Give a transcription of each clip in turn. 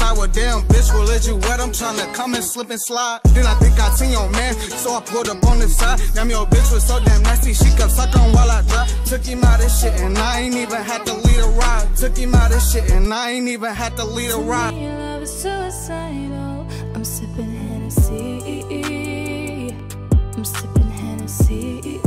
like, well damn bitch, well let you wet, I'm tryna come and slip and slide. Then I think I seen your man, so I pulled up on the side. Damn, your bitch was so damn nasty, she kept sucking while I drive. Took him out of shit and I ain't even had to lead a ride. Took him out of shit and I ain't even had to lead a ride. Your love is suicidal. I'm sipping Hennessy. I'm sipping Hennessy.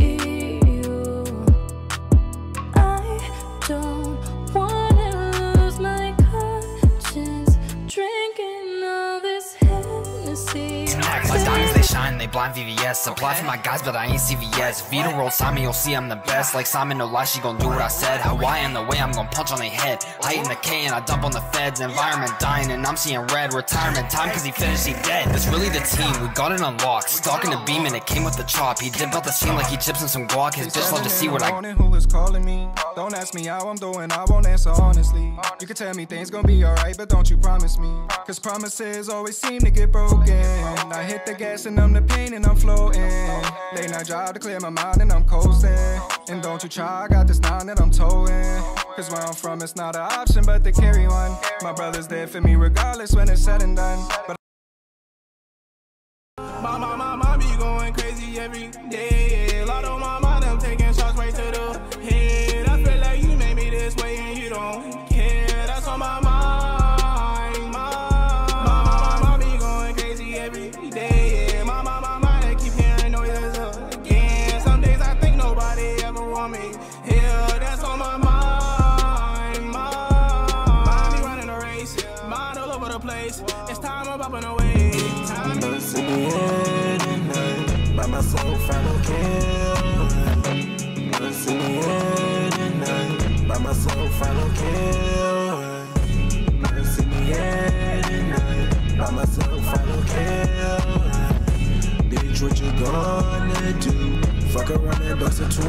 I don't wanna lose my conscience drinking all this Hennessy. My diamonds, they shine, they blind VVS. Supply for my guys, but I ain't CVS. Vita roll Simon, you'll see I'm the best. Like Simon, no lie, she gon' do what I said. Hawaiian the way I'm gon' punch on their head. Height in the K and I dump on the feds. Environment dying and I'm seeing red. Retirement time cause he finished, he dead. It's really the team, we got it unlocked. Stalking the beam and it came with the chop. He did build the scene like he chips in some guac. His bitch love to see what I... Who is calling me? Don't ask me how I'm doing, I won't answer honestly. You can tell me things gon' be alright, but don't you promise me. Cause promises always seem to get broken. I hit the gas and I'm the pain and I'm floating. Late night job to clear my mind and I'm coasting. And don't you try, I got this 9 that I'm towing. Cause where I'm from it's not an option but to carry one. My brother's there for me regardless when it's said and done. But my be going crazy every day. Lot on my mind, I'm taking shots right to the head. I feel like you made me this way and you don't care. That's on my mind. My be going crazy every day. My mind keep hearing noises again. Some days I think nobody ever want me. Yeah, that's on my mind. Mind me running a race. Mind all over the place. It's time I'm popping away. Time to see the end at night. By myself, I don't care. Once in the end at night. By myself, I don't care. Once in the end at night. By myself, I don't care. Bitch, what you gonna do? Fuck around and bust a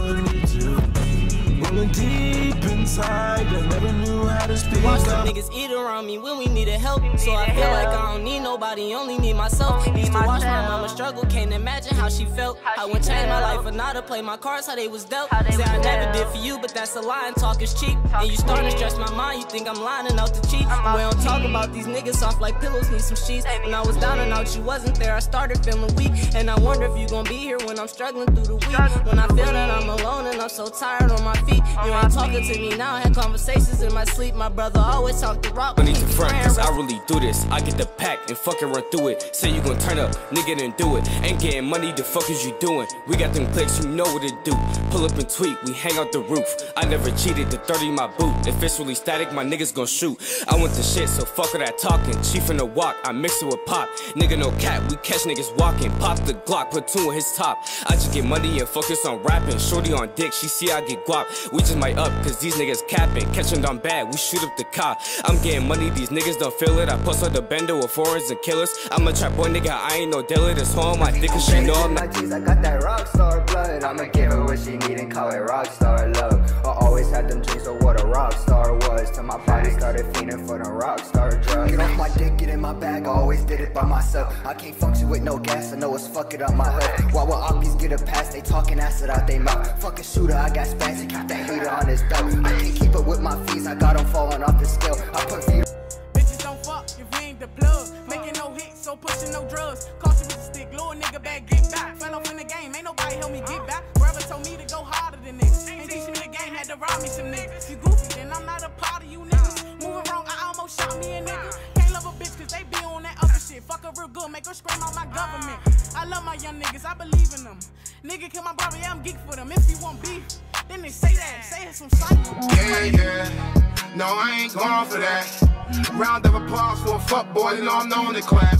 22. Rolling deep inside, I never knew how to speak. Watch some niggas eat around me when we needed help. So I feel like I don't need nobody, only need myself. Used to watch my mama struggle, can't imagine how she felt. I wouldn't change my life, but now to play my cards how they was dealt. Say I never did for you, but that's a lie and talk is cheap. And you starting to stress my mind, you think I'm lying out to cheat. We don't talk about these niggas soft like pillows, need some sheets. When I was down and out, you wasn't there, I started feeling weak. And I wonder if you gon' be here when I'm struggling through the week. When I feel that I'm alone and I'm so tired on my feet. You ain't talking to me now, I had conversations in my sleep. My brother always talked to rock. I need to front, cause I really do this. I get the pack and fucking run through it. Say you gon' turn up, nigga, then do it. Ain't getting money, the fuck is you doing? We got them clicks, you know what it do. Pull up and tweak, we hang out the roof. I never cheated, the 30 my boot. If it's really static, my niggas gon' shoot. I went to shit, so fuck all that talking. Chief in the walk, I mix it with pop. Nigga no cap, we catch niggas walking. Pop the Glock, platoon with his top. I just get money and focus on rapping. Shorty on dick, she see I get guap. We just might up, cause these niggas capping. Catch them down bad, we shoot up the car. I'm getting money, these niggas don't feel it. I post on the bender with foreigners and killers. I'm a trap boy nigga, I ain't no dealer. This home, I think she know I'm not. I got that rock star blood. I'ma give her what she need and call it rock star love. I always had them dreams of what a rock star was. Till my body started fiending for the rock star drugs. Get off my dick, get in my bag, I always did it by myself. I can't function with no gas, I know it's fucking up my head. While oppies get a pass, they talking acid out they mouth. Fucking shooter, I got spaz and keep that hater on his dope. I can't keep up with my fees, I got them falling off the scale. I put feet. Bitches don't fuck if we ain't the plug. Making no hits, so pushing no drugs. Caution with the stick, little nigga back, get back. Fell off in the game, ain't nobody help me get back. Brother told me to go harder than niggas. Ain't teach me the game, had to rob me some niggas. You goofy, then I'm not a part of you niggas. Moving wrong, I almost shot me a nigga. Can't love a bitch cause they be on that other shit. Fuck her real good, make her scream out my government. I love my young niggas, I believe in them. Nigga kill my brother, yeah, I'm geek for them. If you want beef, then they say that. Say it's some cycle. Yeah. No, I ain't going for that. Round of applause for a fuck boy, you know I'm known to clap.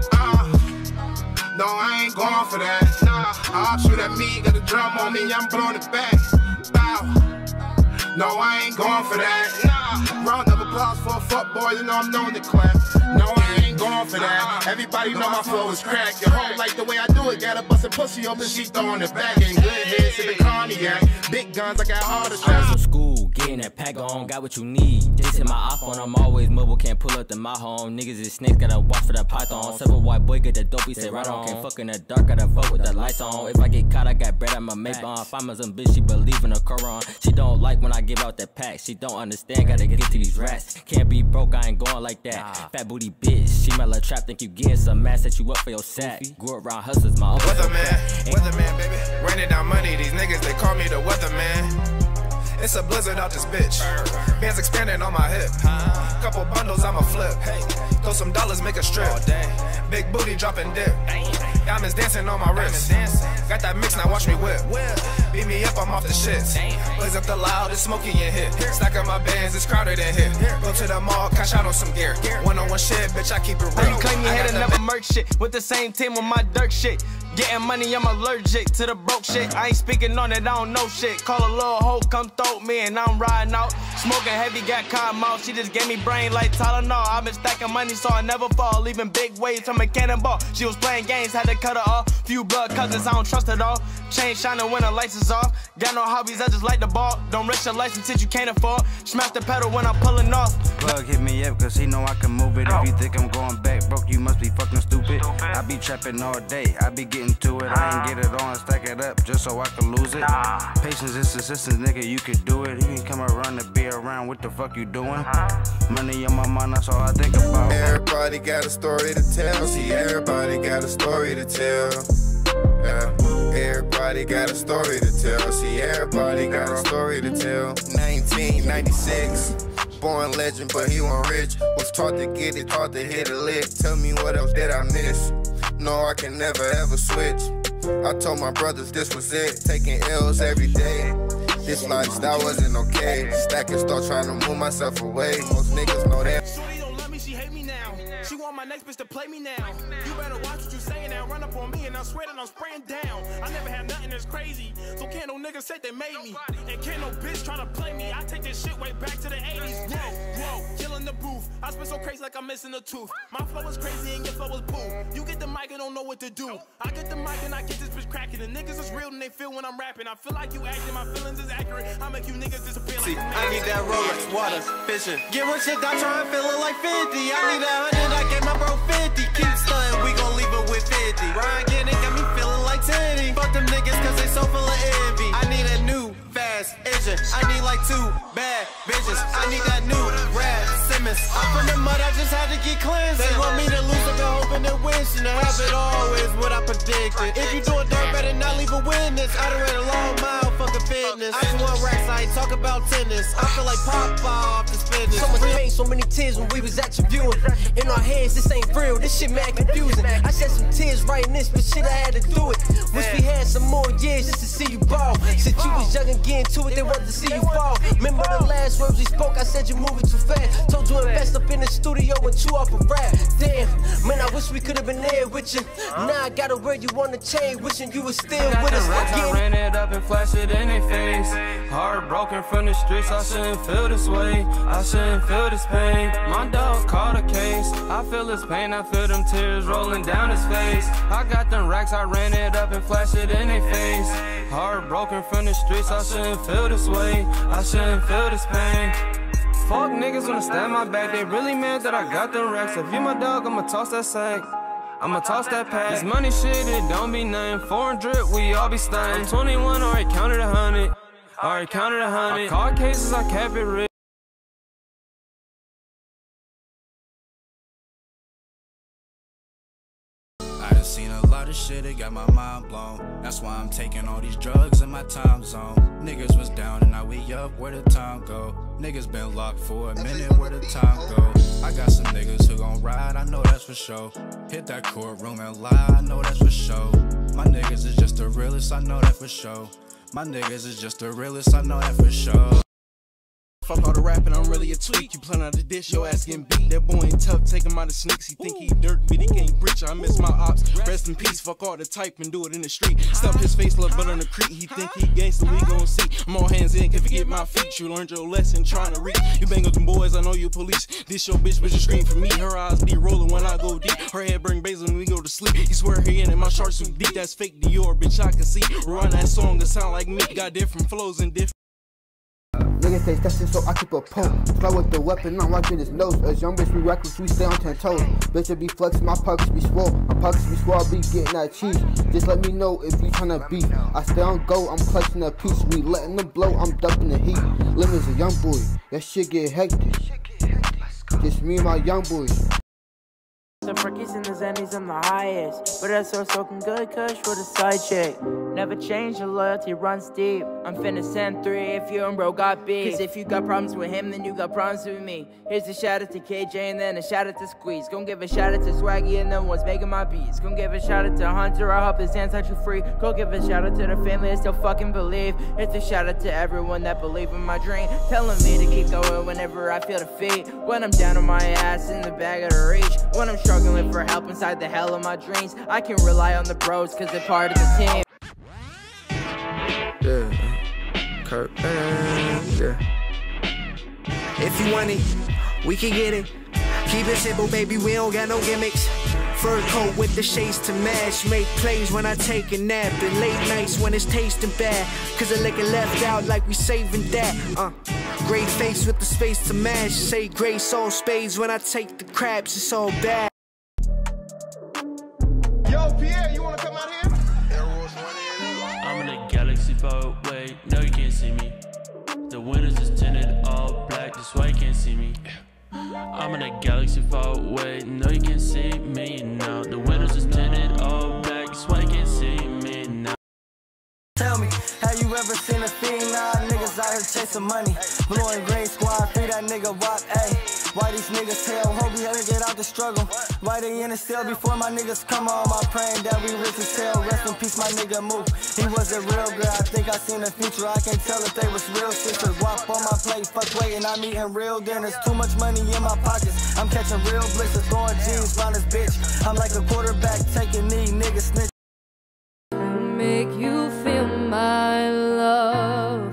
No, I ain't going for that. Nah, I'll shoot at me, got a drum on me, I'm blowing it back. Bow. No, I ain't going for that. Nah, round of applause for a fuck boy, you know I'm known to clap. No, I ain't going for that. Everybody know my flow is crack. Your hoe like the way I do it, got a bustin' pussy open, she throwing it back. Ain't good head, sippin' cognac. Big guns, I got all the shots. School, getting that pack on, got what you need. This is my iPhone, I'm always mobile, can't pull up to my home. Niggas is snakes, gotta watch for that python. 7 white boy, get that dope, he say right on. Can't fuck in the dark, gotta fuck with the lights on. If I get caught, I got bread, I'm a make on. If I'm a bitch, she believe in the Quran. She don't like when I give out that pack, she don't understand, gotta get to these rats. Can't be broke, I ain't going like that. Fat booty bitch, she mella trap, think you getting some ass, set you up for your sack. Grew around hustlers, my Weatherman, baby. Raining down money, these niggas, they call me the weatherman. It's a blizzard out this bitch. Bands expanding on my hip. Couple bundles, I'ma flip. Throw some dollars, make a strip. Big booty, dropping dip. Diamonds dancing on my wrist. Got that mix, now watch me whip. Beat me up, I'm off the shits. Blaze up the loud, it's smoky in here. Stack up my bands, it's crowded in here. Go to the mall, cash out on some gear. One-on-one shit, bitch, I keep it real. You claim you had another merch shit with the same team with my dirt shit. Getting money, I'm allergic to the broke shit. I ain't speaking on it, I don't know shit. Call a little hoe, come throw me, and I'm riding out. Smoking heavy, got cotton mouth. She just gave me brain like Tylenol. I've been stacking money so I never fall. Leaving big waves from a cannonball. She was playing games, had to cut her off. Few blood cousins, I don't trust at all. Chain shining when the lights is off. Got no hobbies, I just like the ball. Don't risk your license since you can't afford. Smash the pedal when I'm pulling off. Plug hit me up cause he know I can move it. If you think I'm going back broke, you must be fucking stupid. I be trapping all day, I be getting to it. I ain't get it on, stack it up just so I can lose it. Patience is persistence, nigga, you can do it. You can come around and be around, what the fuck you doing? Money on my mind, that's all I think about. Everybody got a story to tell. See, everybody got a story to tell. Yeah. Everybody got a story to tell. See, everybody got a story to tell. 1996, born legend, but he wasn't rich. Was taught to get it, taught to hit a lick. Tell me what else did I miss? No, I can never ever switch. I told my brothers this was it. Taking L's every day. This lifestyle wasn't okay. Stacking, start trying to move myself away. Most niggas know that. Shorty don't love me, she hate me now. She want my next bitch to play me now. You better watch what you saying now. Run up on me and I swear that I'm spraying down. I never had nothing that's crazy, so can't no niggas say they made me. And can't no bitch try to play me. I take this shit way back to the 80s. Whoa, killing the booth. I spit so crazy like I'm missing a tooth. My flow is crazy and your flow is boo. You get the mic and don't know what to do. I get the mic and I get this bitch cracking. The niggas is real and they feel when I'm rapping. I feel like you acting, my feelings is accurate. I make you niggas disappear like I need that Rolex, water, fishing. Get one shit, I try and feeling like 50. I need that 100, I gave my bro 50. Keep stunting, we gon' leave it with 50. Ryan getting it, got me feeling like 10. Fuck them niggas cause they so full of envy. I need a new, fast engine. I need like 2 bad bitches. I need that new Rad Simmons. I'm from the mud, I just had to get cleansed. They want me to lose, I've been hoping and wishing. To have it always what I predicted. If you do it dirt, better not leave a witness. I done ran a long mile, fucking fitness. I just want racks, I ain't talk about tennis. I feel like Popeye off this business. So much pain, so many tears when we was at your viewing. In our heads, this ain't real, this shit mad confusing. I shed some tears writing this, but shit, I had to do it. Wish we had some more years just to see you ball. Since you was young and getting to it, they wanted to see you fall. Remember the last words we spoke, I said you moving too fast. Told you invest up in the studio and chew off a rap. Damn, man, I wish we could have been there with you. Now I gotta wear you on the chain, wishing you was still with us. I ran it up and flashed it in their face. Heartbroken from the streets, I shouldn't feel this way. I shouldn't feel this pain. My dog caught a case. I feel his pain, I feel them tears rolling down his face. I got them racks, I ran it up and flashed it in their face. Heartbroken from the streets, I shouldn't feel this way. I shouldn't feel this pain. Fuck niggas wanna stab my back, they really mad that I got them racks. If you my dog, I'ma toss that sack. I'ma toss that pack. This money shit, it don't be nothing. Foreign drip, we all be stunting. I'm 21, already counted 100. Already counted 100. I caught cases, I kept it real. I done seen a lot of shit, it got my mind blown. That's why I'm taking all these drugs in my time zone. Niggas was down and now we up, where the time go? Niggas been locked for a minute, where the time go? I got some niggas who gon' ride, I know that's for sure. Hit that courtroom and lie, I know that's for sure. My niggas is just the realest, I know that for sure. My niggas is just the realest, I know that for sure. Fuck all the rapping, I'm really a tweak. You plan out the dish, your ass getting beat. That boy ain't tough, take him out of sneaks. He think he dirt, but he can't preach. I miss my ops. Rest in peace, fuck all the type and do it in the street. Stuff his face, look butt on the creek. He think he gangsta, we gon' see. I'm all hands in, can forget my feet. You learned your lesson, trying to reach. You bang with them boys, I know you police. This your bitch, but you scream for me. Her eyes be rolling when I go deep. Her head bring basil when we go to sleep. He swear he in and my shorts too deep. That's fake Dior, bitch, I can see. Run that song, it sound like me. Got different flows and different Niggas stay testing, so I keep a poke. Fly with the weapon, I'm watching his nose. As young bitch, we reckless, we stay on 10 toes. Bitch, I be flexing, my pockets be swole. My pockets be swole, I be getting that cheese. Just let me know if you tryna beef. I stay on go, I'm clutching a piece. We letting them blow, I'm dumping the heat. Lemons a young boy, that shit get hectic. Just me and my young boys. Some frickies and the zennies, I'm the highest. But that's so soaking good kush with a side chick. Never change, your loyalty runs deep. I'm finna send 3 if you and bro got beef. Cause if you got problems with him, then you got problems with me. Here's a shout out to KJ and then a shout out to Squeeze. Gon' give a shout out to Swaggy and then one's making my beats. Gon' give a shout out to Hunter, I hope his hands set you free. Go give a shout out to the family that still fucking believe. It's a shout out to everyone that believe in my dream. Telling me to keep going whenever I feel defeat. When I'm down on my ass in the bag of the reach. When I'm struggling for help inside the hell of my dreams, I can rely on the bros cause they're part of the team. Yeah, Kurt, yeah. If you want it, we can get it. Keep it simple, baby, we don't got no gimmicks. Fur coat with the shades to match. Make plays when I take a nap. And late nights when it's tasting bad. Cause the liquor left out like we saving that. Great face with the space to match. Say grace all spades when I take the craps, it's all bad. Yo, Pierre, you wanna come out here? I'm in a galaxy far away, no you can't see me. The windows is tinted all black, that's why you can't see me. I'm in a galaxy far away, no you can't see me now. The windows is tinted all black, that's why you can't see me now. Tell me, have you ever seen a fiend? Nah, niggas out here chasing money. Blowing green squad, free that nigga wop, ayy. Why these niggas tell? Hope we ever get out the struggle. Why they in it still before my niggas come on? My praying that we rich as hell. Rest in peace, my nigga move. He was a real girl. I think I seen the future. I can't tell if they was real sisters. Wop on my plate, fuck waiting. I'm eating real dinners. Too much money in my pockets. I'm catching real blitzers, throwing jeans round this bitch. I'm like a quarterback taking knee, niggas snitch. Make you feel my love.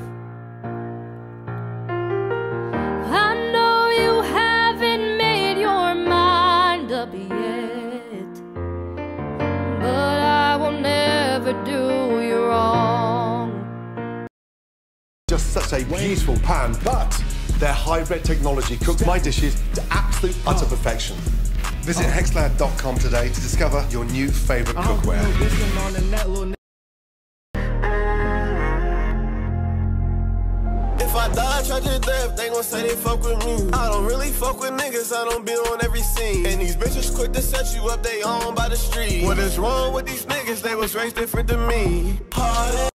I know you haven't made your mind up yet, but I will never do you wrong. Just such a beautiful pan, but their hybrid technology cooks my dishes to absolute utter perfection. Visit hexlab.com today to discover your new favorite cookware. If I die, tragic death, they gon' say they fuck with me. I don't really fuck with niggas, I don't be on every scene. And these bitches quick to set you up, they own by the street. What is wrong with these niggas, they was raised different than me. Heartache.